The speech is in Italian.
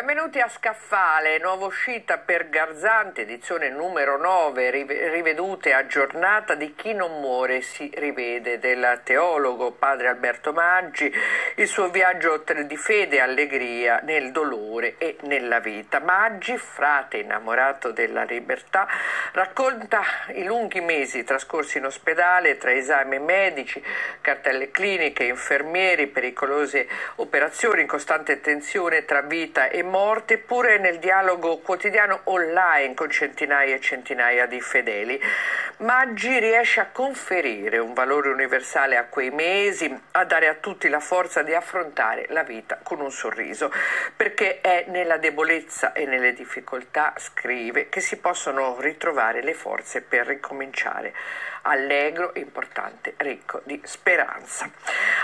Benvenuti a Scaffale, nuova uscita per Garzanti, edizione numero 9, riveduta e aggiornata di Chi non muore si rivede, del teologo padre Alberto Maggi, il suo viaggio di fede e allegria nel dolore e nella vita. Maggi, frate innamorato della libertà, racconta i lunghi mesi trascorsi in ospedale tra esami medici, cartelle cliniche, infermieri, pericolose operazioni, in costante tensione tra vita e morte, eppure nel dialogo quotidiano online con centinaia e centinaia di fedeli. Maggi riesce a conferire un valore universale a quei mesi, a dare a tutti la forza di affrontare la vita con un sorriso, perché è nella debolezza e nelle difficoltà, scrive, che si possono ritrovare le forze per ricominciare. Allegro, importante, ricco di speranza.